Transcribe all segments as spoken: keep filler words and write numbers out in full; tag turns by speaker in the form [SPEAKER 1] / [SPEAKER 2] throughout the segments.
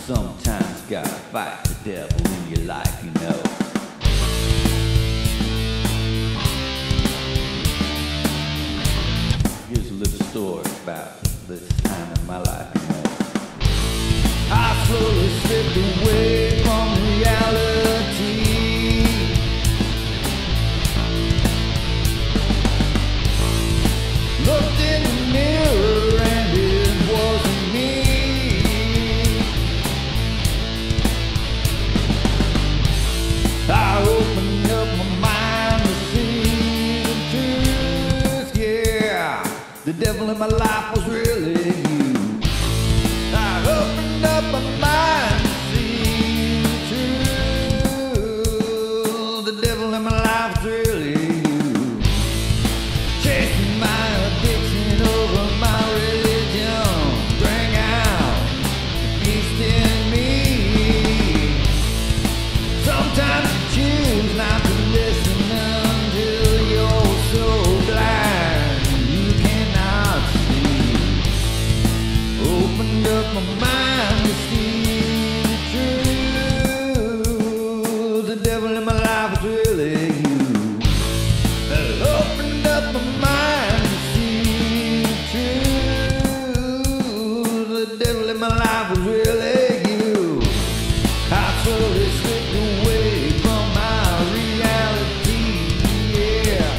[SPEAKER 1] Sometimes you gotta fight the devil in your life, you know. Here's a little story about this time in my life, you know. I slowly slipped away from reality. Looked in the mirror and it wasn't me. I opened up my mind to see the truth, yeah. The devil in my life was really you. I opened up my mind to see the truth. The devil in my life was really you. Chasing my addiction over my religion. Bring out the beast in me. Sometimes you choose not to listen until you're so blind you cannot see. Opened up my mind to see the truth. The devil in my life is really you. I opened up my mind to see the truth. The devil in my life was really you. I slowly slipped away from my reality, yeah.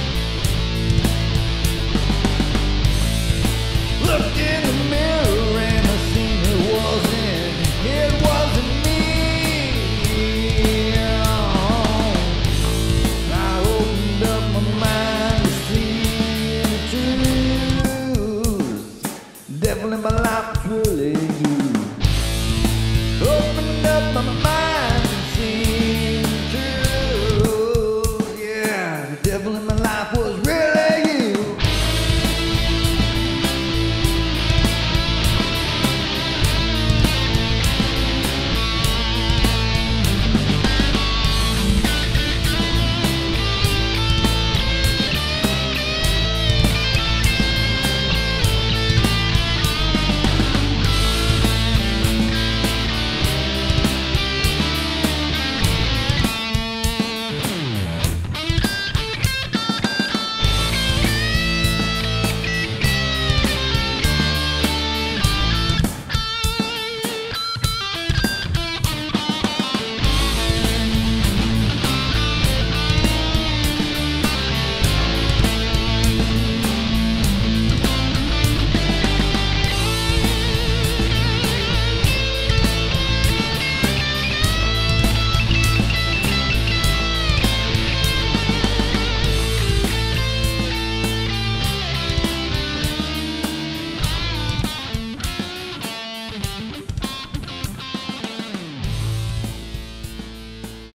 [SPEAKER 1] Looked in the mirror and I seen it wasn't, it wasn't me. I opened up my mind to see the truth. Devil in my life was really you. Opened up my mind.